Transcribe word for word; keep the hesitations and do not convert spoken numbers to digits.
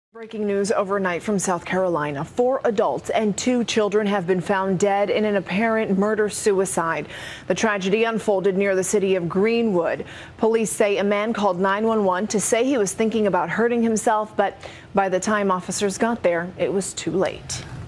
Breaking news overnight from South Carolina. Four adults and two children have been found dead in an apparent murder-suicide. The tragedy unfolded near the city of Greenwood. Police say a man called nine one one to say he was thinking about hurting himself, but by the time officers got there, it was too late.